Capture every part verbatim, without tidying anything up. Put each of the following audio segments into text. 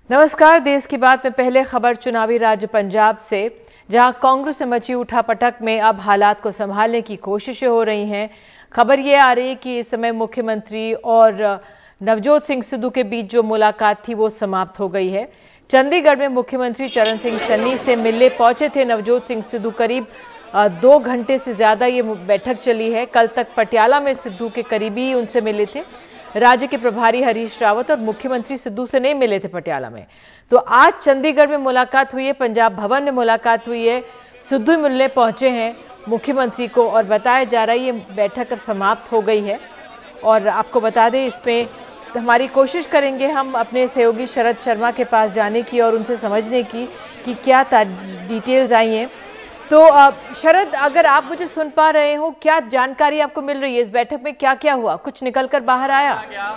नमस्कार। देश की बात में पहले खबर चुनावी राज्य पंजाब से, जहां कांग्रेस से मची उठापटक में अब हालात को संभालने की कोशिशें हो रही हैं। खबर ये आ रही है कि इस समय मुख्यमंत्री और नवजोत सिंह सिद्धू के बीच जो मुलाकात थी वो समाप्त हो गई है। चंडीगढ़ में मुख्यमंत्री चरण सिंह चन्नी से मिलने पहुंचे थे नवजोत सिंह सिद्धू। करीब दो घंटे से ज्यादा ये बैठक चली है। कल तक पटियाला में सिद्धू के करीबी उनसे मिले थे। राज्य के प्रभारी हरीश रावत और मुख्यमंत्री सिद्धू से नहीं मिले थे पटियाला में। तो आज चंडीगढ़ में मुलाकात हुई है, पंजाब भवन में मुलाकात हुई है। सिद्धू मिलने पहुंचे हैं मुख्यमंत्री को और बताया जा रहा है ये बैठक अब समाप्त हो गई है। और आपको बता दें, इसमें हमारी कोशिश करेंगे हम अपने सहयोगी शरद शर्मा के पास जाने की और उनसे समझने की कि क्या डिटेल्स आई हैं। तो शरद, अगर आप मुझे सुन पा रहे हो, क्या जानकारी आपको मिल रही है इस बैठक में? क्या क्या हुआ, कुछ निकलकर बाहर आया?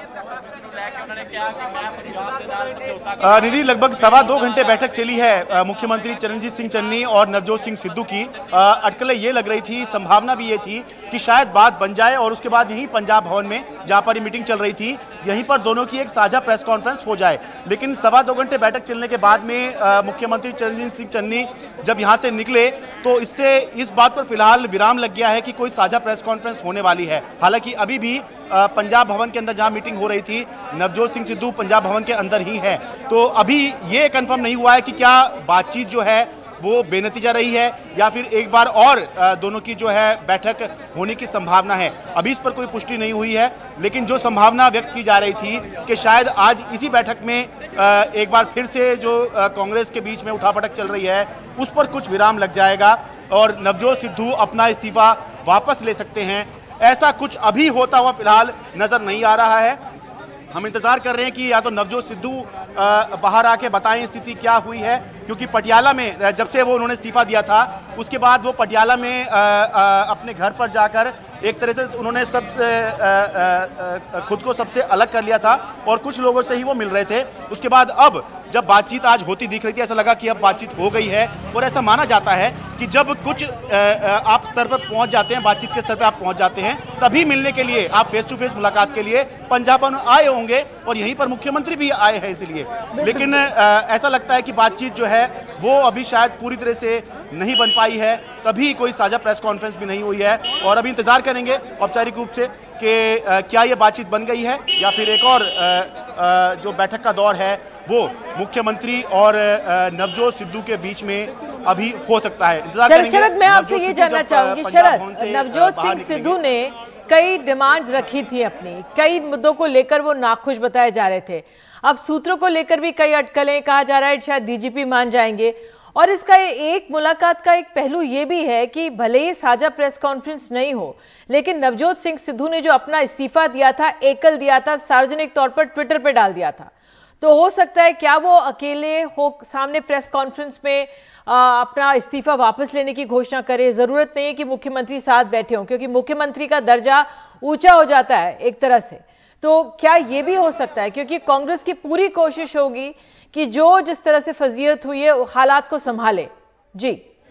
निधि, लगभग सवा दो घंटे बैठक चली है मुख्यमंत्री चरणजीत सिंह चन्नी और नवजोत सिंह सिद्धू की। अटकलें ये लग रही थी, संभावना भी ये थी कि शायद बात बन जाए और उसके बाद यहीं पंजाब भवन में जहां पर मीटिंग चल रही थी, यहीं पर दोनों की एक साझा प्रेस कॉन्फ्रेंस हो जाए। लेकिन सवा दो घंटे बैठक चलने के बाद में मुख्यमंत्री चरणजीत सिंह चन्नी जब यहां से निकले तो इससे इस बात पर फिलहाल विराम लग गया है कि कोई साझा प्रेस कॉन्फ्रेंस होने वाली है। हालांकि अभी भी पंजाब भवन के अंदर जहां मीटिंग हो रही थी, नवजोत सिंह सिद्धू पंजाब भवन के अंदर ही है। तो अभी ये कंफर्म नहीं हुआ है कि क्या बातचीत जो है वो बेनतीजा रही है या फिर एक बार और दोनों की जो है बैठक होने की संभावना है। अभी इस पर कोई पुष्टि नहीं हुई है, लेकिन जो संभावना व्यक्त की जा रही थी कि शायद आज इसी बैठक में एक बार फिर से जो कांग्रेस के बीच में उठापटक चल रही है उस पर कुछ विराम लग जाएगा और नवजोत सिद्धू अपना इस्तीफा वापस ले सकते हैं। ऐसा कुछ अभी होता हुआ फिलहाल नजर नहीं आ रहा है। हम इंतजार कर रहे हैं कि या तो नवजोत सिद्धू बाहर आके बताएं स्थिति क्या हुई है, क्योंकि पटियाला में जब से वो उन्होंने इस्तीफा दिया था उसके बाद वो पटियाला में आ, आ, अपने घर पर जाकर एक तरह से उन्होंने सब खुद को सबसे अलग कर लिया था और कुछ लोगों से ही वो मिल रहे थे। उसके बाद अब जब बातचीत आज होती दिख रही थी, ऐसा लगा कि अब बातचीत हो गई है। और ऐसा माना जाता है कि जब कुछ आप स्तर पर पहुंच जाते हैं, बातचीत के स्तर पर आप पहुंच जाते हैं, तभी मिलने के लिए आप फेस टू फेस मुलाकात के लिए पंजाब आए होंगे और यहीं पर मुख्यमंत्री भी आए हैं इसलिए। लेकिन ऐसा लगता है कि बातचीत जो है वो अभी शायद पूरी तरह से नहीं बन पाई है, तभी कोई साझा प्रेस कॉन्फ्रेंस भी नहीं हुई है। और अभी इंतजार करेंगे औपचारिक रूप से कि क्या ये बातचीत बन गई है या फिर एक और आ, आ, जो बैठक का दौर है वो मुख्यमंत्री और नवजोत सिद्धू के बीच में अभी हो सकता है। इंतजार करेंगे। शरद, मैं आपसे ये जानना चाहूंगी, शरद, नवजोत सिंह सिद्धू ने कई डिमांड्स रखी थी अपनी, कई मुद्दों को लेकर वो नाखुश बताए जा रहे थे। अब सूत्रों को लेकर भी कई अटकलें, कहा जा रहा है शायद डीजीपी मान जाएंगे। और इसका एक मुलाकात का एक पहलू ये भी है कि भले ही साझा प्रेस कॉन्फ्रेंस नहीं हो, लेकिन नवजोत सिंह सिद्धू ने जो अपना इस्तीफा दिया था, एकल दिया था, सार्वजनिक तौर पर ट्विटर पे डाल दिया था। तो हो सकता है क्या वो अकेले हो सामने प्रेस कॉन्फ्रेंस में आ, अपना इस्तीफा वापस लेने की घोषणा करे। जरूरत नहीं है कि मुख्यमंत्री साथ बैठे हों, क्योंकि मुख्यमंत्री का दर्जा ऊंचा हो जाता है एक तरह से। तो क्या ये भी हो सकता है, क्योंकि कांग्रेस की पूरी कोशिश होगी कि जो जिस तरह से फजीयत हुई है हालात को संभाले। जी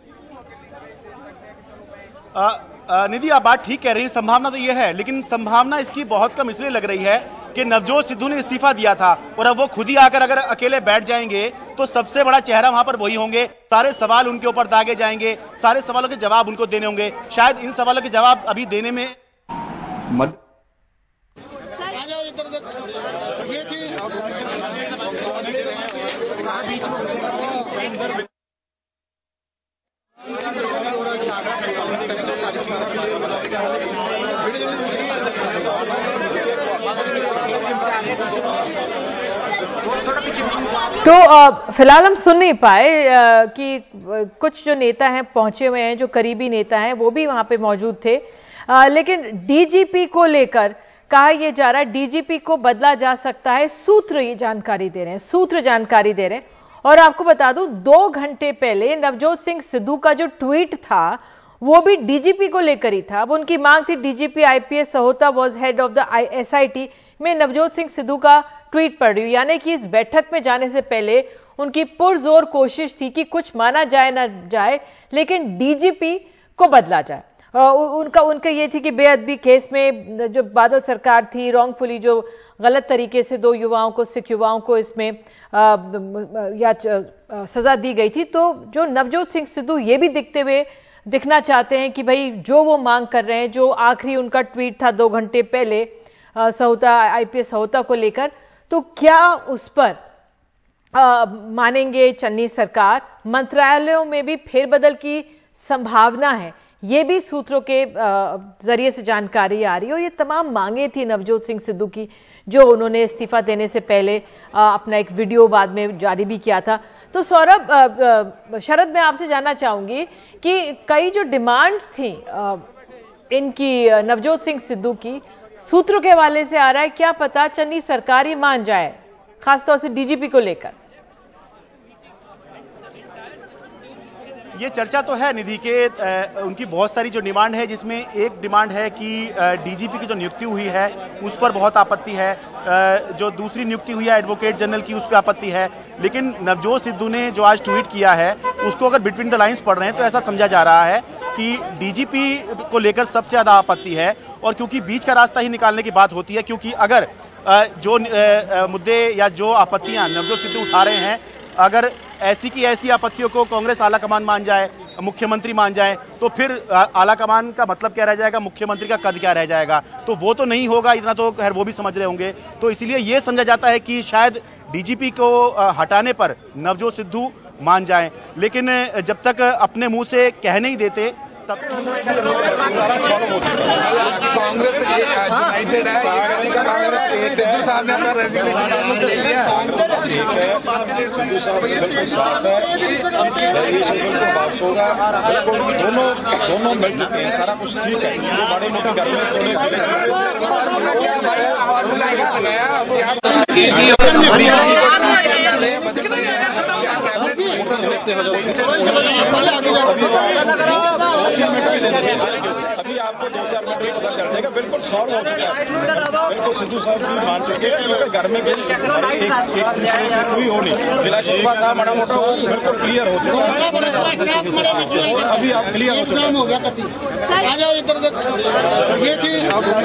निधि, आप बात ठीक कह रही हैं, संभावना तो ये है, लेकिन संभावना इसकी बहुत कम इसलिए लग रही है कि नवजोत सिद्धू ने इस्तीफा दिया था और अब वो खुद ही आकर अगर अकेले बैठ जाएंगे तो सबसे बड़ा चेहरा वहां पर वही होंगे। सारे सवाल उनके ऊपर दागे जाएंगे, सारे सवालों के जवाब उनको देने होंगे। शायद इन सवालों के जवाब अभी देने में मद... तो फिलहाल हम सुन नहीं पाए कि कुछ जो नेता हैं पहुंचे हुए हैं, जो करीबी नेता हैं वो भी वहां पे मौजूद थे। आ, लेकिन डीजीपी को लेकर कहा यह जा रहा है डीजीपी को बदला जा सकता है। सूत्र ये जानकारी दे रहे हैं, सूत्र जानकारी दे रहे हैं। और आपको बता दूं, दो घंटे पहले नवजोत सिंह सिद्धू का जो ट्वीट था वो भी डीजीपी को लेकर ही था। अब उनकी मांग थी DGP IPS Sahota was head of the SIT. में नवजोत सिंह सिद्धू का ट्वीट पढ़ रही हूं, यानी कि इस बैठक में जाने से पहले उनकी पुरजोर कोशिश थी कि कुछ माना जाए ना जाए, लेकिन डीजीपी को बदला जाए। उनका उनका ये थी कि बेअदबी केस में जो बादल सरकार थी, रॉन्गफुली जो गलत तरीके से दो युवाओं को, सिख युवाओं को इसमें या सजा दी गई थी। तो जो नवजोत सिंह सिद्धू ये भी दिखते हुए दिखना चाहते हैं कि भाई जो वो मांग कर रहे हैं, जो आखिरी उनका ट्वीट था दो घंटे पहले सहोता आईपीएस सहोता को लेकर, तो क्या उस पर आ, मानेंगे चन्नी सरकार? मंत्रालयों में भी फेरबदल की संभावना है, ये भी सूत्रों के जरिए से जानकारी आ रही है। और ये तमाम मांगे थी नवजोत सिंह सिद्धू की, जो उन्होंने इस्तीफा देने से पहले आ, अपना एक वीडियो बाद में जारी भी किया था। तो सौरभ, शरद, मैं आपसे जानना चाहूंगी कि कई जो डिमांड्स थी आ, इनकी नवजोत सिंह सिद्धू की, सूत्रों के हवाले से आ रहा है क्या पता चन्नी सरकार ही मान जाए, खासतौर से डीजीपी को लेकर। ये चर्चा तो है निधि के, आ, उनकी बहुत सारी जो डिमांड है, जिसमें एक डिमांड है कि डीजीपी की जो नियुक्ति हुई है उस पर बहुत आपत्ति है, आ, जो दूसरी नियुक्ति हुई है एडवोकेट जनरल की उस पर आपत्ति है। लेकिन नवजोत सिद्धू ने जो आज ट्वीट किया है उसको अगर बिटवीन द लाइंस पढ़ रहे हैं तो ऐसा समझा जा रहा है कि डीजीपी को लेकर सबसे ज़्यादा आपत्ति है। और क्योंकि बीच का रास्ता ही निकालने की बात होती है, क्योंकि अगर जो मुद्दे या जो आपत्तियाँ नवजोत सिद्धू उठा रहे हैं, अगर ऐसी की ऐसी आपत्तियों को कांग्रेस आला कमान मान जाए, मुख्यमंत्री मान जाए, तो फिर आला कमान का मतलब क्या रह जाएगा, मुख्यमंत्री का कद क्या रह जाएगा? तो वो तो नहीं होगा, इतना तो खैर वो भी समझ रहे होंगे। तो इसलिए ये समझा जाता है कि शायद डीजीपी को हटाने पर नवजोत सिद्धू मान जाएं। लेकिन जब तक अपने मुंह से कह नहीं देते तब कांग्रेस यूनाइटेड है। सिद्धू साहब ने अपना रेजिग्नेशन ले लिया। दोनों दोनों मिल चुके हैं, सारा कुछ ठीक है। बड़े मोटे अभी आपको दो चार मिनट में पता चल जाएगा, बिल्कुल सॉल्व हो चुका है। बिल्कुल सिद्धू साहब भी मान चुके हैं, घर में कोई हो नहीं, जिला शिकवा था बड़ा मोटा बिल्कुल क्लियर हो चुका है। अभी आप क्लियर हो चुका है। आ जाओ इधर, ये थी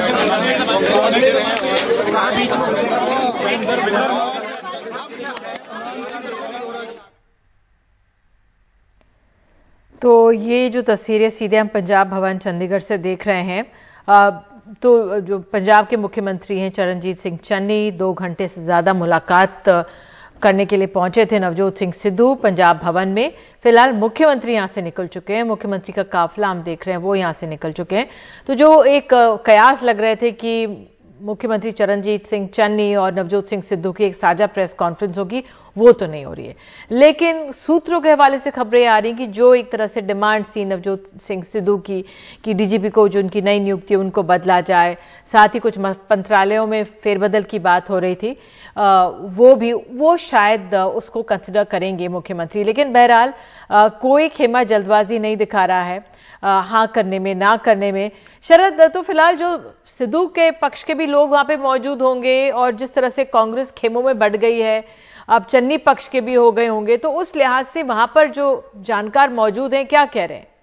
तो ये जो तस्वीरें सीधे हम पंजाब भवन चंडीगढ़ से देख रहे हैं, आ, तो जो पंजाब के मुख्यमंत्री हैं चरणजीत सिंह चन्नी, दो घंटे से ज्यादा मुलाकात करने के लिए पहुंचे थे नवजोत सिंह सिद्धू पंजाब भवन में। फिलहाल मुख्यमंत्री यहां से निकल चुके हैं, मुख्यमंत्री का काफिला हम देख रहे हैं वो यहां से निकल चुके हैं। तो जो एक कयास लग रहे थे कि मुख्यमंत्री चरणजीत सिंह चन्नी और नवजोत सिंह सिद्धू की एक साझा प्रेस कॉन्फ्रेंस होगी, वो तो नहीं हो रही है। लेकिन सूत्रों के हवाले से खबरें आ रही कि जो एक तरह से डिमांड थी नवजोत सिंह सिद्धू की कि डीजीपी को जो उनकी नई नियुक्ति उनको बदला जाए, साथ ही कुछ मंत्रालयों में फेरबदल की बात हो रही थी, आ, वो भी वो शायद उसको कंसिडर करेंगे मुख्यमंत्री। लेकिन बहरहाल कोई खेमा जल्दबाजी नहीं दिखा रहा है हाँ करने में, ना करने में। शरद, तो फिलहाल जो सिद्धू के पक्ष के भी लोग वहां पे मौजूद होंगे और जिस तरह से कांग्रेस खेमों में बढ़ गई है, अब चन्नी पक्ष के भी हो गए होंगे, तो उस लिहाज से वहां पर जो जानकार मौजूद हैं क्या कह रहे हैं?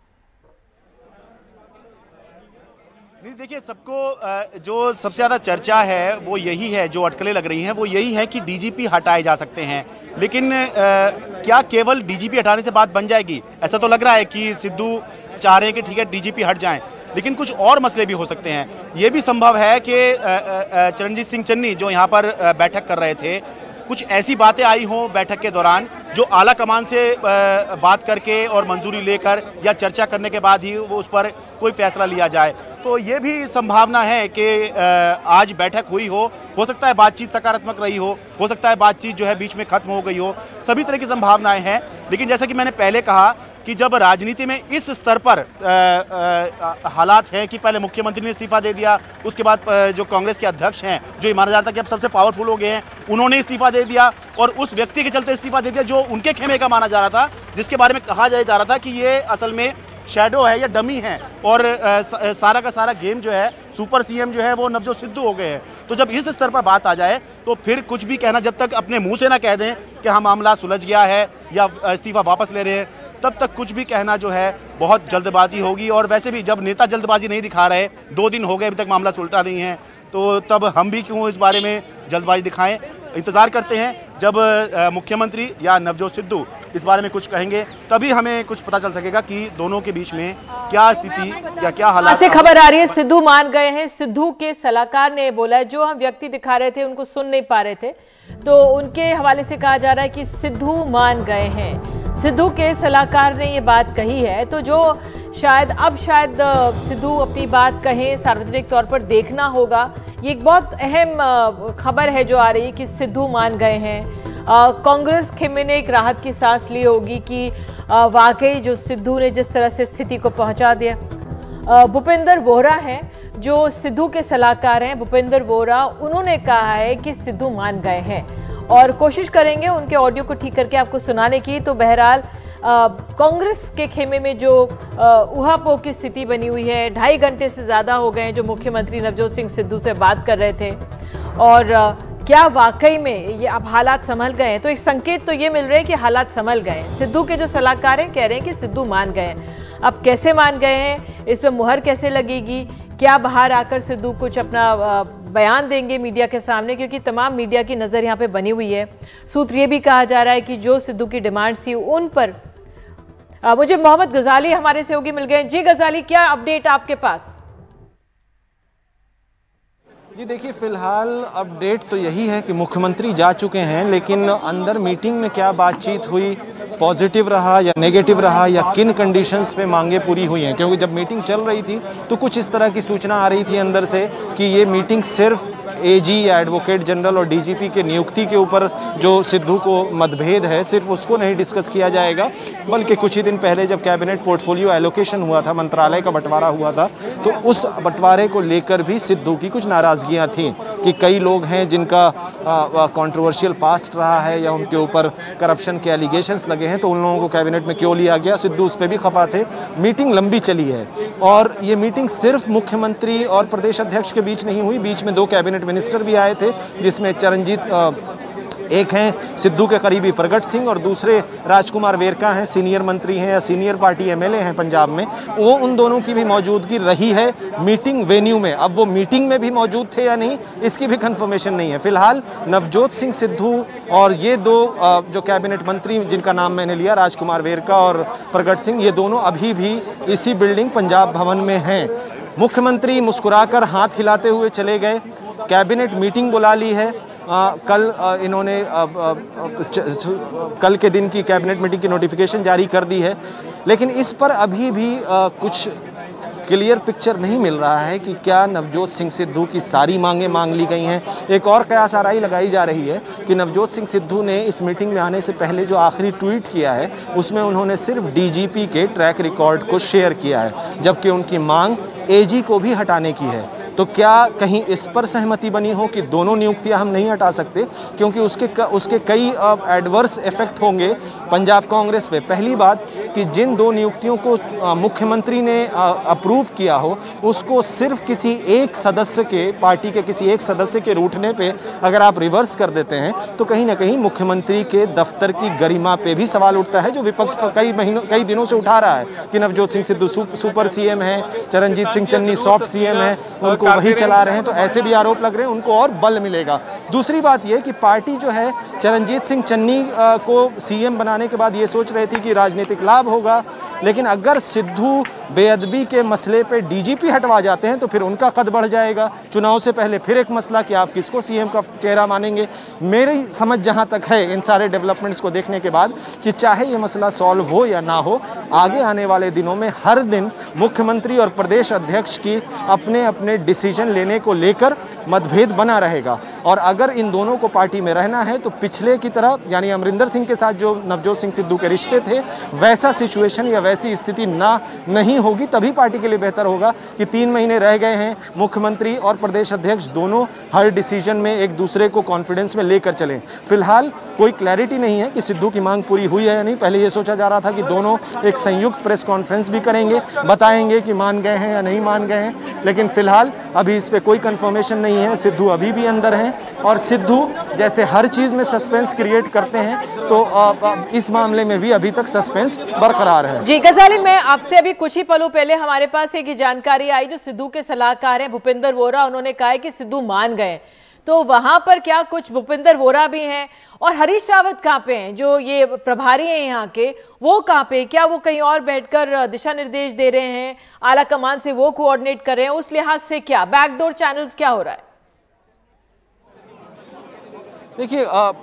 नहीं, देखिए, सबको जो सबसे ज्यादा चर्चा है वो यही है, जो अटकलें लग रही हैं वो यही है कि डीजीपी हटाए जा सकते हैं। लेकिन आ, क्या केवल डीजीपी हटाने से बात बन जाएगी? ऐसा तो लग रहा है कि सिद्धू चाह रहे हैं कि ठीक है डीजीपी हट जाएं, लेकिन कुछ और मसले भी हो सकते हैं। ये भी संभव है कि चरणजीत सिंह चन्नी जो यहाँ पर बैठक कर रहे थे, कुछ ऐसी बातें आई हों बैठक के दौरान जो आला कमान से बात करके और मंजूरी लेकर या चर्चा करने के बाद ही वो उस पर कोई फैसला लिया जाए। तो ये भी संभावना है कि आज बैठक हुई हो हो सकता है बातचीत सकारात्मक रही हो हो सकता है बातचीत जो है बीच में खत्म हो गई हो, सभी तरह की संभावनाएं हैं। लेकिन जैसा कि मैंने पहले कहा कि जब राजनीति में इस स्तर पर आ, आ, हालात हैं कि पहले मुख्यमंत्री ने इस्तीफा दे दिया, उसके बाद जो कांग्रेस के अध्यक्ष हैं, जो माना जाता है कि अब सबसे पावरफुल हो गए हैं, उन्होंने इस्तीफा दे दिया और उस व्यक्ति के चलते इस्तीफा दे दिया जो उनके खेमे का माना जा रहा था, जिसके बारे में कहा जा रहा था कि ये असल में शैडो है या डमी है और आ, सारा का सारा गेम जो है, सुपर सीएम जो है वो नवजोत सिद्धू हो गए हैं। तो जब इस स्तर पर बात आ जाए तो फिर कुछ भी कहना, जब तक अपने मुंह से ना कह दें कि हाँ मामला सुलझ गया है या इस्तीफा वापस ले रहे हैं, तब तक कुछ भी कहना जो है बहुत जल्दबाजी होगी। और वैसे भी जब नेता जल्दबाजी नहीं दिखा रहे, दो दिन हो गए अभी तक मामला सुलझा नहीं है, तो तब हम भी क्यों इस बारे में जल्दबाजी दिखाएं। इंतजार करते हैं जब मुख्यमंत्री या नवजोत सिद्धू इस बारे में कुछ कहेंगे, तभी हमें कुछ पता चल सकेगा कि दोनों के बीच में क्या स्थिति या क्या हालात। से खबर आ रही है सिद्धू मान गए हैं। सिद्धू के सलाहकार ने बोला है, जो हम व्यक्ति दिखा रहे थे उनको सुन नहीं पा रहे थे, तो उनके हवाले से कहा जा रहा है कि सिद्धू मान गए हैं। सिद्धू के सलाहकार ने ये बात कही है, तो जो शायद अब शायद सिद्धू अपनी बात कहें सार्वजनिक तौर पर देखना होगा। ये एक बहुत अहम खबर है जो आ रही है कि सिद्धू मान गए हैं। कांग्रेस खेमे ने एक राहत की सांस ली होगी कि वाकई जो सिद्धू ने जिस तरह से स्थिति को पहुंचा दिया। भूपेंद्र वोहरा हैं जो सिद्धू के सलाहकार हैं, भूपेंद्र वोहरा, उन्होंने कहा है कि सिद्धू मान गए हैं और कोशिश करेंगे उनके ऑडियो को ठीक करके आपको सुनाने की। तो बहरहाल कांग्रेस के खेमे में जो उहापोह की स्थिति बनी हुई है, ढाई घंटे से ज्यादा हो गए हैं जो मुख्यमंत्री नवजोत सिंह सिद्धू से बात कर रहे थे, और क्या वाकई में ये अब हालात संभल गए हैं। तो एक संकेत तो ये मिल रहे हैं कि हालात संभल गए हैं। सिद्धू के जो सलाहकार हैं कह रहे हैं कि सिद्धू मान गए हैं। अब कैसे मान गए हैं, इस पर मुहर कैसे लगेगी, क्या बाहर आकर सिद्धू कुछ अपना बयान देंगे मीडिया के सामने, क्योंकि तमाम मीडिया की नजर यहाँ पे बनी हुई है। सूत्र ये भी कहा जा रहा है कि जो सिद्धू की डिमांड्स थी उन पर आ, मुझे मोहम्मद गजाली हमारे सहयोगी मिल गए। जी गजाली, क्या अपडेट आपके पास? जी देखिए, फिलहाल अपडेट तो यही है कि मुख्यमंत्री जा चुके हैं, लेकिन अंदर मीटिंग में क्या बातचीत हुई, पॉजिटिव रहा या नेगेटिव रहा, या किन कंडीशंस पे मांगे पूरी हुई हैं, क्योंकि जब मीटिंग चल रही थी तो कुछ इस तरह की सूचना आ रही थी अंदर से कि ये मीटिंग सिर्फ एजी या एडवोकेट जनरल और डीजीपी के नियुक्ति के ऊपर जो सिद्धू को मतभेद है सिर्फ उसको नहीं डिस्कस किया जाएगा, बल्कि कुछ ही दिन पहले जब कैबिनेट पोर्टफोलियो एलोकेशन हुआ था, मंत्रालय का बंटवारा हुआ था, तो उस बंटवारे को लेकर भी सिद्धू की कुछ नाराजगियां थी कि कई लोग हैं जिनका कंट्रोवर्शियल पास्ट रहा है या उनके ऊपर करप्शन के एलिगेशंस लगे हैं, तो उन लोगों को कैबिनेट में क्यों लिया गया। सिद्धू उस पर भी खफा थे। मीटिंग लंबी चली है और ये मीटिंग सिर्फ मुख्यमंत्री और प्रदेश अध्यक्ष के बीच नहीं हुई, बीच में दो कैबिनेट मिनिस्टर भी आए थे, जिसमें चरणजीत एक हैं सिद्धू के करीबी प्रगट सिंह और दूसरे राजकुमार वेरका हैं, सीनियर मंत्री हैं या सीनियर पार्टी एमएलए हैं पंजाब में, वो उन दोनों की भी मौजूदगी रही है मीटिंग वेन्यू में। अब वो मीटिंग में भी मौजूद थे या नहीं, इसकी भी कंफर्मेशन नहीं है। फिलहाल नवजोत सिंह सिद्धू और ये दो जो कैबिनेट मंत्री जिनका नाम मैंने लिया, राजकुमार वेरका और प्रगट सिंह, ये दोनों अभी भी इसी बिल्डिंग पंजाब भवन में हैं। मुख्यमंत्री मुस्कुराकर हाथ हिलाते हुए चले गए, कैबिनेट मीटिंग बुला ली है। आ, कल आ, इन्होंने आ, आ, च, कल के दिन की कैबिनेट मीटिंग की नोटिफिकेशन जारी कर दी है, लेकिन इस पर अभी भी आ, कुछ क्लियर पिक्चर नहीं मिल रहा है कि क्या नवजोत सिंह सिद्धू की सारी मांगें मांग ली गई हैं। एक और कयास आराई लगाई जा रही है कि नवजोत सिंह सिद्धू ने इस मीटिंग में आने से पहले जो आखिरी ट्वीट किया है उसमें उन्होंने सिर्फ डीजीपी के ट्रैक रिकॉर्ड को शेयर किया है, जबकि उनकी मांग एजी को भी हटाने की है। तो क्या कहीं इस पर सहमति बनी हो कि दोनों नियुक्तियां हम नहीं हटा सकते, क्योंकि उसके उसके कई एडवर्स इफेक्ट होंगे पंजाब कांग्रेस पे। पहली बात कि जिन दो नियुक्तियों को मुख्यमंत्री ने अप्रूव किया हो उसको सिर्फ किसी एक सदस्य के, पार्टी के किसी एक सदस्य के रूठने पे अगर आप रिवर्स कर देते हैं तो कहीं ना कहीं मुख्यमंत्री के दफ्तर की गरिमा पे भी सवाल उठता है, जो विपक्ष कई महीनों कई दिनों से उठा रहा है कि नवजोत सिंह सिद्धू सुपर सीएम है, चरणजीत सिंह चन्नी सॉफ्ट सीएम है, उनको वही चला रहे हैं, तो ऐसे भी आरोप लग रहे हैं, उनको और बल मिलेगा। दूसरी बात यह कि पार्टी जो है चरणजीत सिंह चन्नी को सीएम बनाने के बाद ये सोच रही थी कि राजनीतिक लाभ होगा, लेकिन अगर सिद्धू बेअदबी के मसले पे डीजीपी हटवा जाते हैं तो फिर उनका कद बढ़ जाएगा। चुनाव से पहले फिर एक मसला कि आप किसको सीएम का चेहरा मानेंगे। मेरी समझ जहां तक है इन सारे डेवलपमेंट्स को देखने के बाद कि चाहे ये मसला सॉल्व हो या ना हो, आगे आने वाले दिनों में हर दिन मुख्यमंत्री और प्रदेश अध्यक्ष की अपने अपने डिसीजन लेने को लेकर मतभेद बना रहेगा। और अगर इन दोनों को पार्टी में रहना है तो पिछले की तरह, यानी अमरिंदर सिंह के साथ जो नवजोत सिंह सिद्धू के रिश्ते थे, वैसा सिचुएशन या वैसी स्थिति ना नहीं नहीं होगी तभी पार्टी के लिए बेहतर होगा कि तीन महीने रह गए हैं, मुख्यमंत्री और प्रदेश अध्यक्ष दोनों हर डिसीजन में एक दूसरे को कॉन्फिडेंस में लेकर चलें। फिलहाल कोई क्लैरिटी नहीं है कि सिद्धू की मांग पूरी हुई है या नहीं। पहले ये सोचा जा रहा था कि दोनों एक संयुक्त प्रेस कॉन्फ्रेंस भी करेंगे, बताएंगे कि मान गए हैं या नहीं मान गए हैं, लेकिन फिलहाल अभी इस पे कोई कंफर्मेशन नहीं है। सिद्धू अभी भी अंदर हैं और सिद्धू जैसे हर चीज में सस्पेंस क्रिएट करते हैं, तो इस मामले में भी अभी तक सस्पेंस बरकरार है। जी गजाली, मैं आपसे अभी कुछ ही पलों पहले हमारे पास एक जानकारी आई जो सिद्धू के सलाहकार हैं भूपेंद्र वोरा, उन्होंने कहा है कि सिद्धू मान गए, तो वहां पर क्या कुछ भूपेंद्र वोरा भी हैं और हरीश रावत कहां पे हैं, जो ये प्रभारी हैं यहाँ के, वो कहां पे, क्या वो कहीं और बैठकर दिशा निर्देश दे रहे हैं, आला कमान से वो कोऑर्डिनेट कर रहे हैं, उस लिहाज से क्या बैकडोर चैनल्स क्या हो रहा है? देखिए,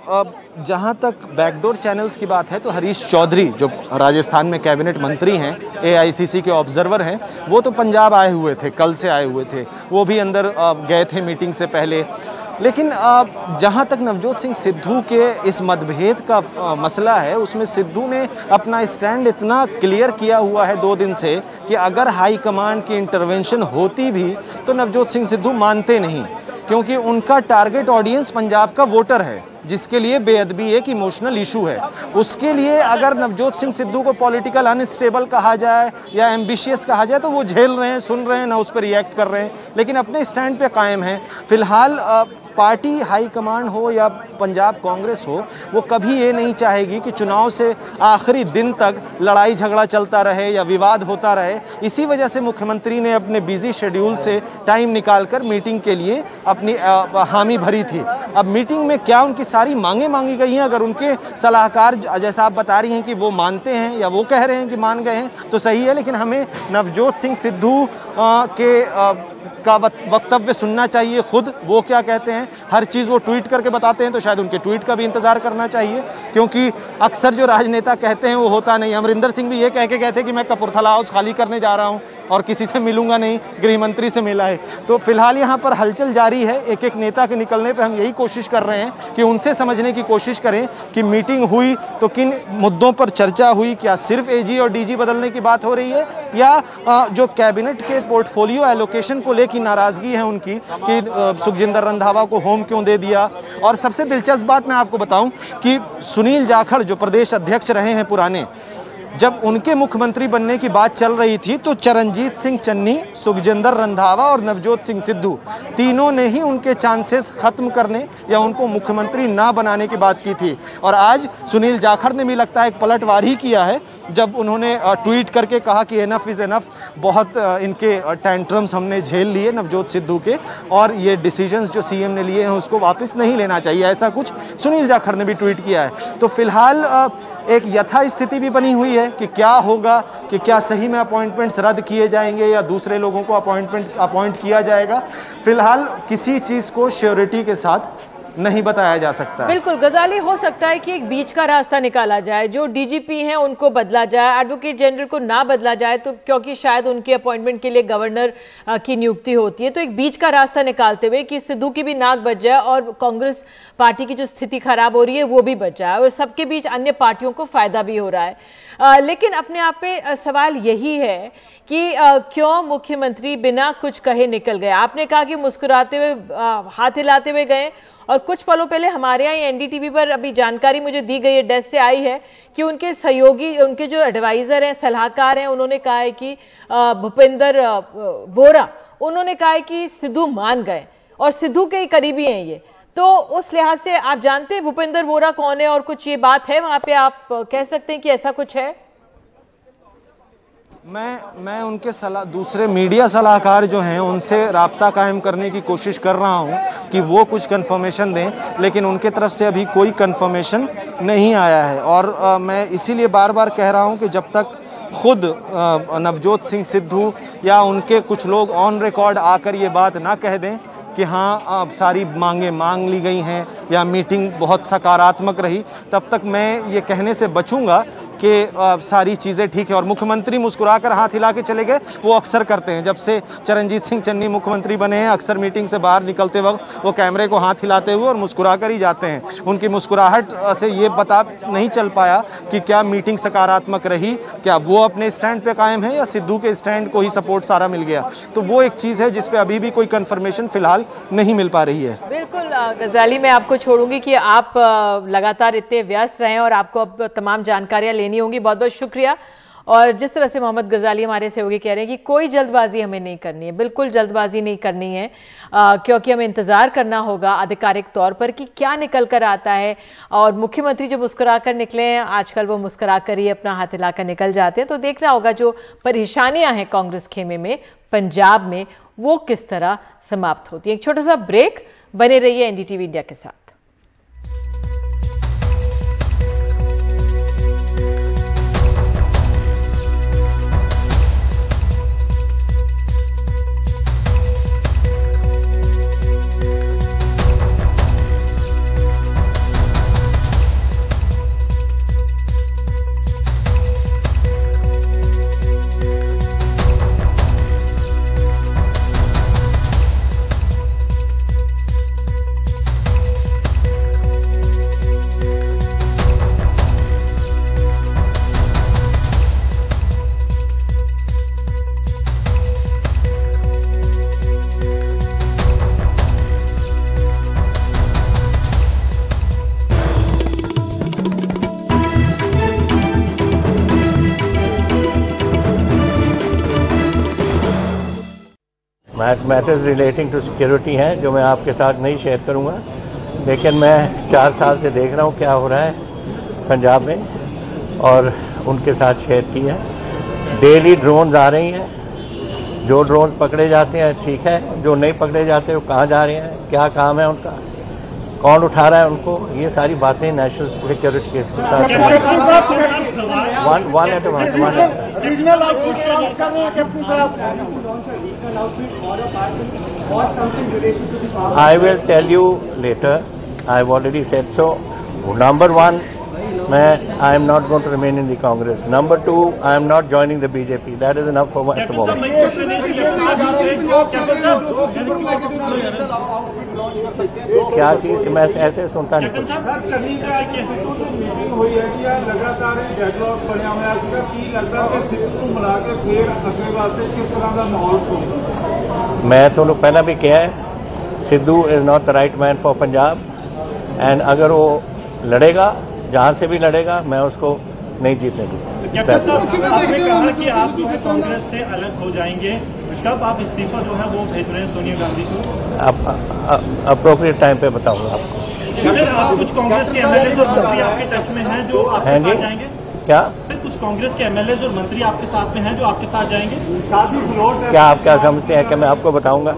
जहां तक बैकडोर चैनल्स की बात है तो हरीश चौधरी जो राजस्थान में कैबिनेट मंत्री हैं, एआईसीसी के ऑब्जर्वर हैं, वो तो पंजाब आए हुए थे, कल से आए हुए थे, वो भी अंदर गए थे मीटिंग से पहले। लेकिन जहां तक नवजोत सिंह सिद्धू के इस मतभेद का मसला है, उसमें सिद्धू ने अपना स्टैंड इतना क्लियर किया हुआ है दो दिन से कि अगर हाईकमांड की इंटरवेंशन होती भी तो नवजोत सिंह सिद्धू मानते नहीं, क्योंकि उनका टारगेट ऑडियंस पंजाब का वोटर है, जिसके लिए बेअदबी एक इमोशनल इशू है। उसके लिए अगर नवजोत सिंह सिद्धू को पॉलिटिकल अनस्टेबल कहा जाए या एम्बिशियस कहा जाए तो वो झेल रहे हैं, सुन रहे हैं, ना उस पर रिएक्ट कर रहे हैं, लेकिन अपने स्टैंड पे कायम हैं। फिलहाल पार्टी हाईकमांड हो या पंजाब कांग्रेस हो, वो कभी ये नहीं चाहेगी कि चुनाव से आखिरी दिन तक लड़ाई झगड़ा चलता रहे या विवाद होता रहे। इसी वजह से मुख्यमंत्री ने अपने बिजी शेड्यूल से टाइम निकालकर मीटिंग के लिए अपनी हामी भरी थी। अब मीटिंग में क्या उनकी सारी मांगे मांगी गई हैं, अगर उनके सलाहकार जैसा आप बता रही हैं कि वो मानते हैं या वो कह रहे हैं कि मान गए हैं तो सही है, लेकिन हमें नवजोत सिंह सिद्धू के आ, का वक्तव्य सुनना चाहिए। खुद वो क्या कहते हैं, हर चीज़ वो ट्वीट करके बताते हैं, तो शायद उनके ट्वीट का भी इंतजार करना चाहिए, क्योंकि अक्सर जो राजनेता कहते हैं वो होता नहीं। अमरिंदर सिंह भी ये कह के कहते हैं कि मैं कपूरथला हाउस खाली करने जा रहा हूं और किसी से मिलूंगा नहीं, गृह मंत्री से मिला है। तो फिलहाल यहाँ पर हलचल जारी है, एक एक नेता के निकलने पर हम यही कोशिश कर रहे हैं कि उनसे समझने की कोशिश करें कि मीटिंग हुई तो किन मुद्दों पर चर्चा हुई, क्या सिर्फ एजी और डीजी बदलने की बात हो रही है या जो कैबिनेट के पोर्टफोलियो एलोकेशन को लेकर नाराजगी है उनकी कि सुखजिंदर रंधावा को होम क्यों दे दिया। और सबसे दिलचस्प बात मैं आपको बताऊं कि सुनील जाखड़ जो प्रदेश अध्यक्ष रहे हैं पुराने, जब उनके मुख्यमंत्री बनने की बात चल रही थी तो चरणजीत सिंह चन्नी, सुखजिंदर रंधावा और नवजोत सिंह सिद्धू तीनों ने ही उनके चांसेस खत्म करने या उनको मुख्यमंत्री ना बनाने की बात की थी। और आज सुनील जाखड़ ने भी लगता है एक पलटवार ही किया है जब उन्होंने ट्वीट करके कहा कि एनफ इज एनफ, बहुत इनके टैंट्रम्स हमने झेल लिए नवजोत सिद्धू के, और ये डिसीजंस जो सीएम ने लिए हैं उसको वापस नहीं लेना चाहिए, ऐसा कुछ सुनील जाखड़ ने भी ट्वीट किया है। तो फिलहाल एक यथास्थिति भी बनी हुई है कि क्या होगा, कि क्या सही में अपॉइंटमेंट्स रद्द किए जाएंगे या दूसरे लोगों को अपॉइंटमेंट अपॉइंट किया जाएगा। फिलहाल किसी चीज को श्योरिटी के साथ नहीं बताया जा सकता। बिल्कुल गजाली, हो सकता है कि एक बीच का रास्ता निकाला जाए, जो डीजीपी हैं उनको बदला जाए, एडवोकेट जनरल को ना बदला जाए, तो क्योंकि शायद उनके अपॉइंटमेंट के लिए गवर्नर की नियुक्ति होती है, तो एक बीच का रास्ता निकालते हुए कि सिद्धू की भी नाक बच जाए और कांग्रेस पार्टी की जो स्थिति खराब हो रही है वो भी बच जाए और सबके बीच अन्य पार्टियों को फायदा भी हो रहा है। आ, लेकिन अपने आप पे सवाल यही है कि आ, क्यों मुख्यमंत्री बिना कुछ कहे निकल गए? आपने कहा कि मुस्कुराते हुए, हाथ हिलाते हुए गए, और कुछ पलों पहले हमारे यहाँ एनडीटीवी पर अभी जानकारी मुझे दी गई है, डेस्क से आई है कि उनके सहयोगी, उनके जो एडवाइजर हैं, सलाहकार हैं, उन्होंने कहा है कि भूपेंद्र वोरा, उन्होंने कहा है कि सिद्धू मान गए और सिद्धू के करीबी हैं ये। तो उस लिहाज से आप जानते हैं भूपेंद्र वोरा कौन है और कुछ ये बात है वहां पे, आप कह सकते हैं कि ऐसा कुछ है? मैं मैं उनके सलाह दूसरे मीडिया सलाहकार जो हैं उनसे राब्ता कायम करने की कोशिश कर रहा हूं कि वो कुछ कंफर्मेशन दें, लेकिन उनके तरफ से अभी कोई कंफर्मेशन नहीं आया है। और आ, मैं इसीलिए बार बार कह रहा हूं कि जब तक खुद आ, नवजोत सिंह सिद्धू या उनके कुछ लोग ऑन रिकॉर्ड आकर ये बात ना कह दें कि हाँ अब सारी मांगे मांग ली गई हैं या मीटिंग बहुत सकारात्मक रही, तब तक मैं ये कहने से बचूंगा कि सारी चीज़ें ठीक है। और मुख्यमंत्री मुस्कुराकर हाथ हिला के चले गए, वो अक्सर करते हैं। जब से चरणजीत सिंह चन्नी मुख्यमंत्री बने हैं, अक्सर मीटिंग से बाहर निकलते वक्त वो कैमरे को हाथ हिलाते हुए और मुस्कुरा कर ही जाते हैं। उनकी मुस्कुराहट से ये पता नहीं चल पाया कि क्या मीटिंग सकारात्मक रही, क्या वो अपने स्टैंड पे कायम है या सिद्धू के स्टैंड को ही सपोर्ट सारा मिल गया। तो वो एक चीज़ है जिस पे अभी भी कोई कंफर्मेशन फिलहाल नहीं मिल पा रही है। बिल्कुल गजाली, मैं आपको छोड़ूंगी कि आप लगातार इतने व्यस्त रहें और आपको अब तमाम जानकारियां लेनी होंगी। बहुत बहुत शुक्रिया। और जिस तरह से मोहम्मद गजाली हमारे सहयोगी कह रहे हैं कि कोई जल्दबाजी हमें नहीं करनी है, बिल्कुल जल्दबाजी नहीं करनी है, आ, क्योंकि हमें इंतजार करना होगा आधिकारिक तौर पर कि क्या निकल कर आता है। और मुख्यमंत्री जब मुस्कुरा कर निकले हैं, आजकल वो मुस्कुरा कर ही अपना हाथ हिलाकर निकल जाते हैं, तो देखना होगा जो परेशानियां हैं कांग्रेस खेमे में, पंजाब में, वो किस तरह समाप्त होती है। एक छोटा सा ब्रेक, बने रहिए एनडीटीवी इंडिया के साथ। मैटर्स रिलेटिंग टू सिक्योरिटी हैं जो मैं आपके साथ नहीं शेयर करूंगा, लेकिन मैं चार साल से देख रहा हूं क्या हो रहा है पंजाब में और उनके साथ शेयर की है। डेली ड्रोन्स आ रही हैं, जो ड्रोन पकड़े जाते हैं ठीक है, जो नहीं पकड़े जाते वो कहाँ जा रहे हैं, क्या काम है उनका, कौन उठा रहा है उनको, ये सारी बातें नेशनल सिक्योरिटी के साथ one one eight one one I will tell you later. I have already said so. Number one, मैं I am not going to remain in the Congress. Number two, I am not joining the B J P. That is enough for at the moment. क्या चीज मैं ऐसे सुनता नहीं कुछ। मैं तो पहला भी किया है, Sidhu is not the right man for Punjab and अगर वो लड़ेगा जहां से भी लड़ेगा मैं उसको नहीं जीतने दूंगा। आपने कहा कि आप जो है कांग्रेस से अलग हो जाएंगे, कब आप इस्तीफा जो है वो भेज रहे हैं सोनिया गांधी को? अप्रोप्रिएट टाइम पे बताऊंगा आपको। सर, आप कुछ कांग्रेस के एमएलए और मंत्री आपके टच में हैं जो आपके साथ जाएंगे? क्या सर, कुछ कांग्रेस के एमएलए और मंत्री आपके साथ में हैं जो आपके साथ जाएंगे? साथ ही फ्लोर क्या आप क्या समझते हैं कि मैं आपको बताऊंगा?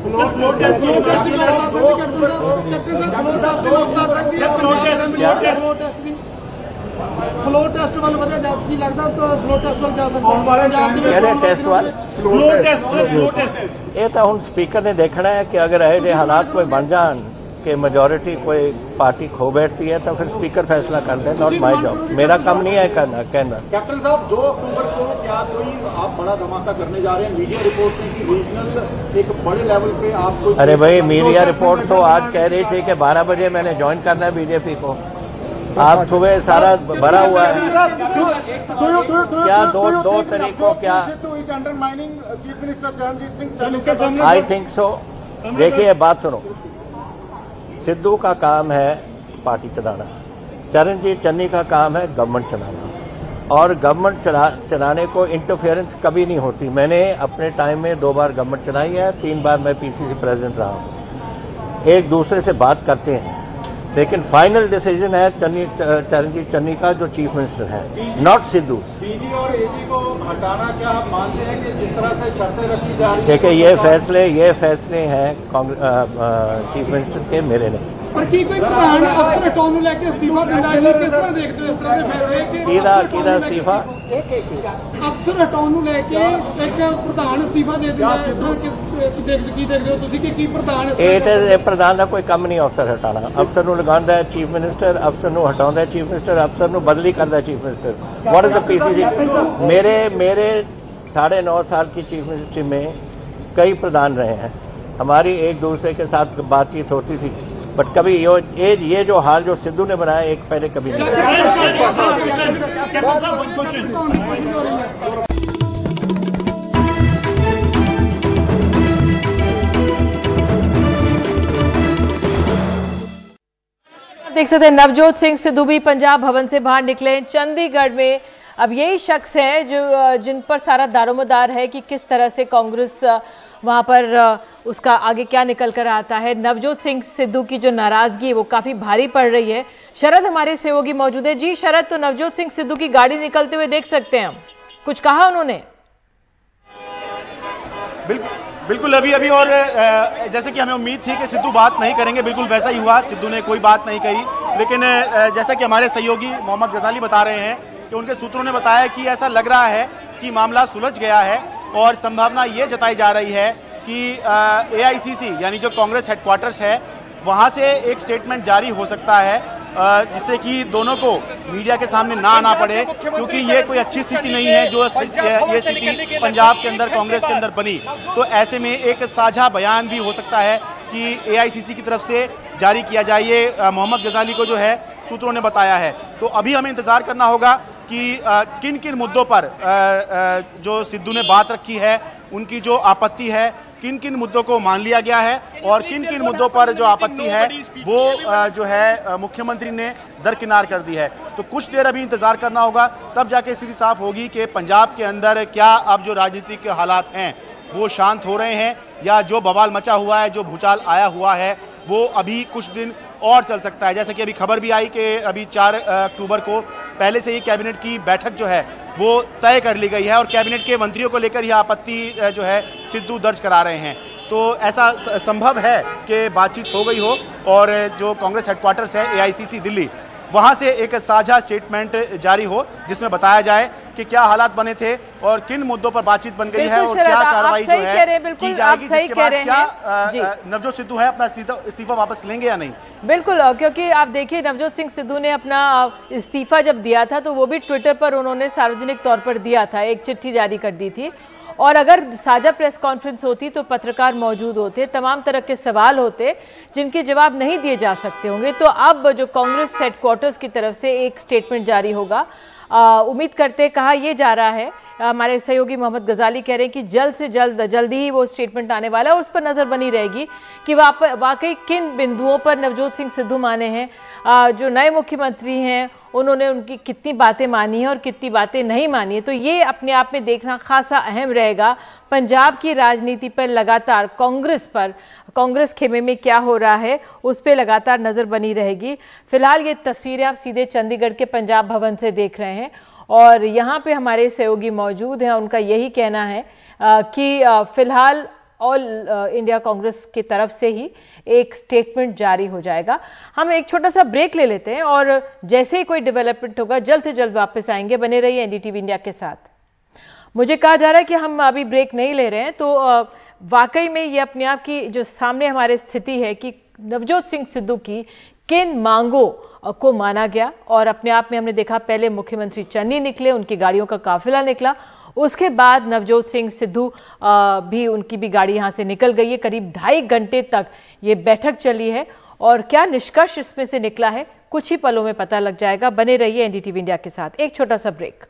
फ्लोर टेस्ट वाल वजह की लगता तो फ्लोर टेस्ट वाल जा सकता है। टेस्ट वाल फ्लोर टेस्ट फ्लोर टेस्ट ये तो हम स्पीकर ने देखना है कि अगर ऐसे हालात कोई बन जान कि मेजोरिटी कोई पार्टी खो बैठती है तो फिर स्पीकर फैसला कर दे। नॉट माय जॉब, मेरा काम नहीं है करना कहना। कैप्टन साहब, दो अक्टूबर को क्या कोई आप बड़ा धमाका करने जा रहे हैं? मीडिया रिपोर्ट है कि रीजनल एक बड़े लेवल पे आप अरे भाई, मीडिया रिपोर्ट तो आज कह रही थी कि बारह बजे मैंने ज्वाइन करना है बीजेपी को। आप सुबह सारा भरा हुआ है क्या? दो दो तरीकों क्या? I think so. देखिए बात सुनो, सिद्धू का काम है पार्टी चलाना, चरणजीत चन्नी का काम है गवर्नमेंट चलाना, और गवर्नमेंट चला चलाने को इंटरफेरेंस कभी नहीं होती। मैंने अपने टाइम में दो बार गवर्नमेंट चलाई है, तीन बार मैं पीसीसी प्रेसिडेंट रहा हूं। एक दूसरे से बात करते हैं, लेकिन फाइनल डिसीजन है चन्नी चरणजीत चन्नी का जो चीफ मिनिस्टर है, नॉट सिद्धू। डीजी और एजी को हटाना क्या आप मानते हैं कि जिस तरह से शर्तें रखी जा रही है? देखिए ये फैसले ये फैसले हैं कांग्रेस चीफ मिनिस्टर के, मेरे नहीं। पर की कोई प्रधान अफसर हटाउण नूं लैके अस्तीफा दिंदा है, किस तरह देखते हो इस तरह के फैसले कि किहदा किहदा अस्तीफा अफसर हटाउण नूं लैके एक प्रधान अस्तीफा दे दिंदा है, इस तरह किस देखदे की देखदे हो तुसीं कि की प्रधान ਇਹ ਪ੍ਰਧਾਨ ਦਾ ਕੋਈ ਕੰਮ ਨਹੀਂ ਅਫਸਰ ਹਟਾਣਾ। ਅਫਸਰ ਨੂੰ ਲਗਾਉਂਦਾ ਹੈ ਚੀਫ ਮਿਨਿਸਟਰ, ਅਫਸਰ ਨੂੰ ਹਟਾਉਂਦਾ ਹੈ ਚੀਫ ਮਿਨਿਸਟਰ, ਅਫਸਰ ਨੂੰ ਬਦਲੀ ਕਰਦਾ ਹੈ chief minister. What is the PCC? मेरे मेरे साढ़े नौ साल की चीफ मिनिस्ट्री में कई प्रधान रहे हैं, हमारी एक दूसरे के साथ बातचीत होती थी, बट कभी ये ये जो हाल जो सिद्धू ने बनाया एक पहले कभी नहीं। देख सकते हैं नवजोत सिंह सिद्धू भी पंजाब भवन से बाहर निकले। चंडीगढ़ में अब यही शख्स है जो जिन पर सारा दारोमदार है कि किस तरह से कांग्रेस वहां पर उसका आगे क्या निकल कर आता है। नवजोत सिंह सिद्धू की जो नाराजगी है वो काफी भारी पड़ रही है। शरद हमारे सहयोगी मौजूद है। जी शरद, तो नवजोत सिंह सिद्धू की गाड़ी निकलते हुए देख सकते हैं हम, कुछ कहा उन्होंने? बिल्कुल बिल्कुल अभी अभी और जैसे कि हमें उम्मीद थी कि सिद्धू बात नहीं करेंगे, बिल्कुल वैसा ही हुआ। सिद्धू ने कोई बात नहीं कही, लेकिन जैसा कि हमारे सहयोगी मोहम्मद गजाली बता रहे हैं कि उनके सूत्रों ने बताया कि ऐसा लग रहा है कि मामला सुलझ गया है और संभावना ये जताई जा रही है कि ए आई सी सी यानी जो कांग्रेस हेडक्वार्टर्स है वहाँ से एक स्टेटमेंट जारी हो सकता है जिससे कि दोनों को मीडिया के सामने ना आना पड़े, क्योंकि ये कोई अच्छी स्थिति नहीं है जो ये स्थिति पंजाब के अंदर कांग्रेस के अंदर बनी। तो ऐसे में एक साझा बयान भी हो सकता है कि ए आई सी सी की तरफ से जारी किया जाए, ये मोहम्मद गजाली को जो है सूत्रों ने बताया है। तो अभी हमें इंतजार करना होगा कि किन किन मुद्दों पर जो सिद्धू ने बात रखी है, उनकी जो आपत्ति है, किन किन मुद्दों को मान लिया गया है और किन किन मुद्दों पर जो आपत्ति है वो जो है मुख्यमंत्री ने दरकिनार कर दी है। तो कुछ देर अभी इंतजार करना होगा, तब जाके स्थिति साफ होगी कि पंजाब के अंदर क्या अब जो राजनीतिक हालात हैं वो शांत हो रहे हैं या जो बवाल मचा हुआ है, जो भूचाल आया हुआ है वो अभी कुछ दिन और चल सकता है। जैसे कि अभी खबर भी आई कि अभी चार अक्टूबर को पहले से ही कैबिनेट की बैठक जो है वो तय कर ली गई है और कैबिनेट के मंत्रियों को लेकर यह आपत्ति जो है सिद्धू दर्ज करा रहे हैं। तो ऐसा संभव है कि बातचीत हो गई हो और जो कांग्रेस हेडक्वार्टर्स है ए आई सी सी दिल्ली, वहां से एक साझा स्टेटमेंट जारी हो जिसमें बताया जाए कि क्या हालात बने थे और किन मुद्दों पर बातचीत बन गई है और क्या कार्रवाई जो है की जाएगी, जिसके बाद क्या नवजोत सिद्धू है अपना इस्तीफा वापस लेंगे या नहीं। बिल्कुल, क्योंकि आप देखिए नवजोत सिंह सिद्धू ने अपना इस्तीफा जब दिया था तो वो भी ट्विटर पर उन्होंने सार्वजनिक तौर पर दिया था, एक चिट्ठी जारी कर दी थी। और अगर साझा प्रेस कॉन्फ्रेंस होती तो पत्रकार मौजूद होते, तमाम तरह के सवाल होते जिनके जवाब नहीं दिए जा सकते होंगे। तो अब जो कांग्रेस हेडक्वार्टर्स की तरफ से एक स्टेटमेंट जारी होगा, उम्मीद करते कहा यह जा रहा है, हमारे सहयोगी मोहम्मद गजाली कह रहे हैं कि जल्द से जल्द जल्दी ही वो स्टेटमेंट आने वाला है और उस पर नजर बनी रहेगी कि वाकई किन बिंदुओं पर नवजोत सिंह सिद्धू माने हैं, जो नए मुख्यमंत्री हैं उन्होंने उनकी कितनी बातें मानी है और कितनी बातें नहीं मानी है। तो ये अपने आप में देखना खासा अहम रहेगा। पंजाब की राजनीति पर लगातार कांग्रेस पर कांग्रेस खेमे में क्या हो रहा है उस पर लगातार नजर बनी रहेगी। फिलहाल ये तस्वीरें आप सीधे चंडीगढ़ के पंजाब भवन से देख रहे हैं और यहाँ पे हमारे सहयोगी मौजूद हैं, उनका यही कहना है कि फिलहाल ऑल इंडिया कांग्रेस की तरफ से ही एक स्टेटमेंट जारी हो जाएगा। हम एक छोटा सा ब्रेक ले लेते हैं और जैसे ही कोई डेवलपमेंट होगा जल्द से जल्द वापस आएंगे। बने रहिए N D T V India के साथ। मुझे कहा जा रहा है कि हम अभी ब्रेक नहीं ले रहे हैं, तो वाकई में ये अपने आप की जो सामने हमारे स्थिति है कि नवजोत सिंह सिद्धू की किन मांगों को माना गया और अपने आप में हमने देखा पहले मुख्यमंत्री चन्नी निकले, उनकी गाड़ियों का काफिला निकला, उसके बाद नवजोत सिंह सिद्धू भी उनकी भी गाड़ी यहां से निकल गई है। करीब ढाई घंटे तक ये बैठक चली है और क्या निष्कर्ष इसमें से निकला है कुछ ही पलों में पता लग जाएगा। बने रहिए N D T V India के साथ। एक छोटा सा ब्रेक।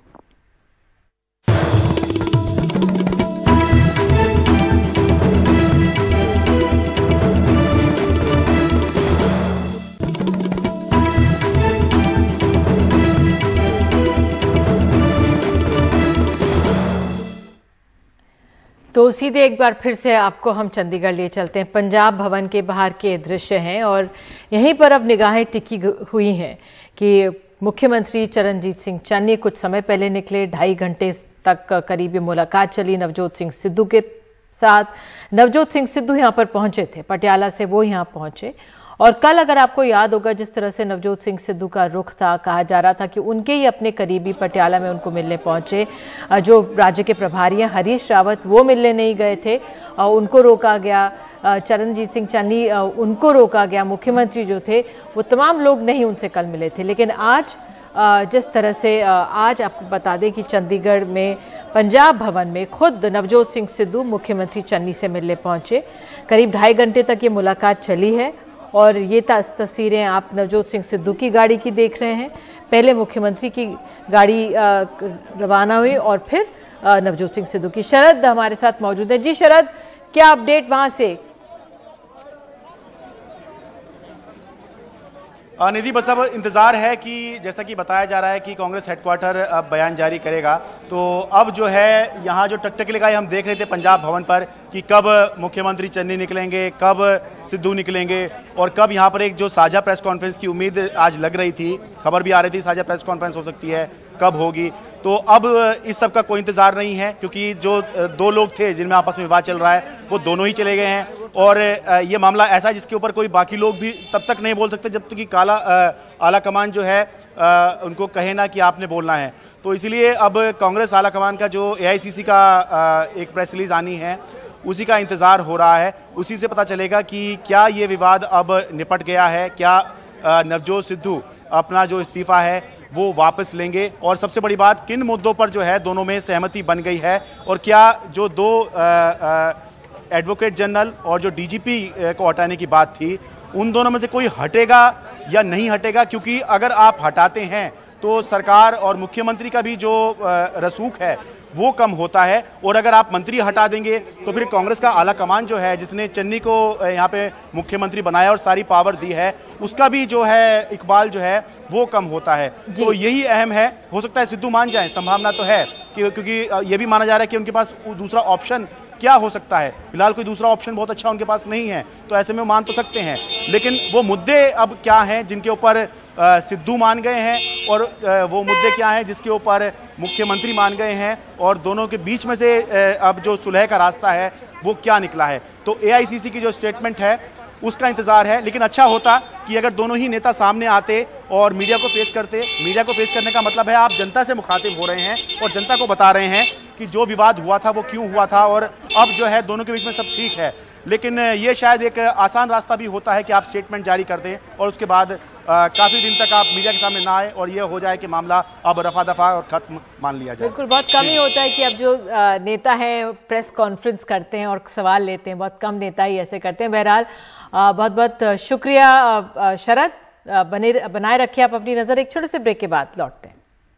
तो सीधे एक बार फिर से आपको हम चंडीगढ़ लिए चलते हैं। पंजाब भवन के बाहर के दृश्य हैं और यहीं पर अब निगाहें टिकी हुई हैं कि मुख्यमंत्री चरणजीत सिंह चन्नी कुछ समय पहले निकले, ढाई घंटे तक करीब ये मुलाकात चली नवजोत सिंह सिद्धू के साथ। नवजोत सिंह सिद्धू यहाँ पर पहुंचे थे, पटियाला से वो यहाँ पहुंचे और कल अगर आपको याद होगा जिस तरह से नवजोत सिंह सिद्धू का रुख था, कहा जा रहा था कि उनके ही अपने करीबी पटियाला में उनको मिलने पहुंचे, जो राज्य के प्रभारी हैं हरीश रावत वो मिलने नहीं गए थे, उनको रोका गया, चरणजीत सिंह चन्नी उनको रोका गया, मुख्यमंत्री जो थे वो तमाम लोग नहीं उनसे कल मिले थे। लेकिन आज जिस तरह से आज आपको बता दें कि चंडीगढ़ में पंजाब भवन में खुद नवजोत सिंह सिद्धू मुख्यमंत्री चन्नी से मिलने पहुंचे। करीब ढाई घंटे तक ये मुलाकात चली है और ये तस्वीरें आप नवजोत सिंह सिद्धू की गाड़ी की देख रहे हैं। पहले मुख्यमंत्री की गाड़ी रवाना हुई और फिर नवजोत सिंह सिद्धू की। शरद हमारे साथ मौजूद है। जी शरद, क्या अपडेट वहां से? निधि, बस अब इंतजार है कि जैसा कि बताया जा रहा है कि कांग्रेस हेडक्वार्टर अब बयान जारी करेगा, तो अब जो है यहाँ जो टकटकी लगाई हम देख रहे थे पंजाब भवन पर कि कब मुख्यमंत्री चन्नी निकलेंगे, कब सिद्धू निकलेंगे और कब यहाँ पर एक जो साझा प्रेस कॉन्फ्रेंस की उम्मीद आज लग रही थी, खबर भी आ रही थी साझा प्रेस कॉन्फ्रेंस हो सकती है, कब होगी। तो अब इस सब का कोई इंतजार नहीं है क्योंकि जो दो लोग थे जिनमें आपस में विवाद चल रहा है वो दोनों ही चले गए हैं और ये मामला ऐसा है जिसके ऊपर कोई बाकी लोग भी तब तक नहीं बोल सकते जब तक कि काला आला कमान जो है उनको कहे ना कि आपने बोलना है। तो इसलिए अब कांग्रेस आला कमान का जो ए आई सी सी का एक प्रेस रिलीज आनी है उसी का इंतजार हो रहा है। उसी से पता चलेगा कि क्या ये विवाद अब निपट गया है, क्या नवजोत सिद्धू अपना जो इस्तीफा है वो वापस लेंगे और सबसे बड़ी बात किन मुद्दों पर जो है दोनों में सहमति बन गई है और क्या जो दो एडवोकेट जनरल और जो डी जी पी को हटाने की बात थी उन दोनों में से कोई हटेगा या नहीं हटेगा, क्योंकि अगर आप हटाते हैं तो सरकार और मुख्यमंत्री का भी जो रसूख है वो कम होता है और अगर आप मंत्री हटा देंगे तो फिर कांग्रेस का आला कमान जो है जिसने चन्नी को यहाँ पे मुख्यमंत्री बनाया और सारी पावर दी है उसका भी जो है इकबाल जो है वो कम होता है। तो यही अहम है। हो सकता है सिद्धू मान जाए, संभावना तो है कि क्योंकि ये भी माना जा रहा है कि उनके पास दूसरा ऑप्शन क्या हो सकता है, फिलहाल कोई दूसरा ऑप्शन बहुत अच्छा उनके पास नहीं है, तो ऐसे में मान तो सकते हैं। लेकिन वो मुद्दे अब क्या हैं जिनके ऊपर सिद्धू मान गए हैं और आ, वो मुद्दे क्या हैं जिसके ऊपर मुख्यमंत्री मान गए हैं और दोनों के बीच में से आ, अब जो सुलह का रास्ता है वो क्या निकला है। तो ए आई सी सी की जो स्टेटमेंट है उसका इंतजार है। लेकिन अच्छा होता कि अगर दोनों ही नेता सामने आते और मीडिया को फेस करते। मीडिया को फेस करने का मतलब है आप जनता से मुखातिब हो रहे हैं और जनता को बता रहे हैं कि जो विवाद हुआ था वो क्यों हुआ था और अब जो है दोनों के बीच में सब ठीक है। लेकिन ये शायद एक आसान रास्ता भी होता है कि आप स्टेटमेंट जारी कर दें और उसके बाद काफ़ी दिन तक आप मीडिया के सामने ना आए और ये हो जाए कि मामला अब रफा दफा और खत्म मान लिया जाए। बिल्कुल, बहुत कम ही होता है कि अब जो नेता हैं प्रेस कॉन्फ्रेंस करते हैं और सवाल लेते हैं, बहुत कम नेता ही ऐसे करते हैं। बहरहाल बहुत बहुत शुक्रिया शरद, बने बनाए रखिए आप अपनी नज़र। एक छोटे से ब्रेक के बाद लौटते हैं।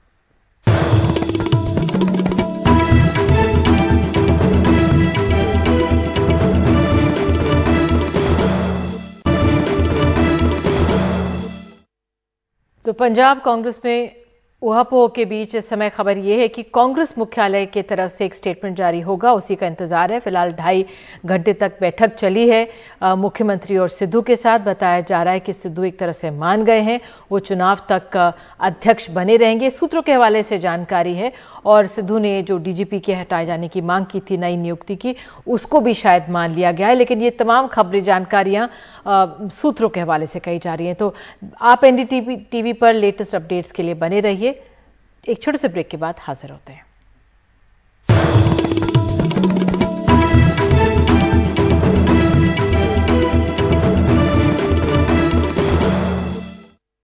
तो पंजाब कांग्रेस में उहापोह के बीच इस समय खबर यह है कि कांग्रेस मुख्यालय की तरफ से एक स्टेटमेंट जारी होगा, उसी का इंतजार है। फिलहाल ढाई घंटे तक बैठक चली है आ, मुख्यमंत्री और सिद्धू के साथ। बताया जा रहा है कि सिद्धू एक तरह से मान गए हैं, वो चुनाव तक अध्यक्ष बने रहेंगे, सूत्रों के हवाले से जानकारी है। और सिद्धू ने जो डी जी पी के हटाए जाने की मांग की थी, नई नियुक्ति की, उसको भी शायद मान लिया गया है। लेकिन ये तमाम खबरें जानकारियां सूत्रों के हवाले से कही जा रही हैं। तो आप N D T V TV पर लेटेस्ट अपडेट्स के लिए बने रहिए। एक छोटे से ब्रेक के बाद हाजिर होते हैं।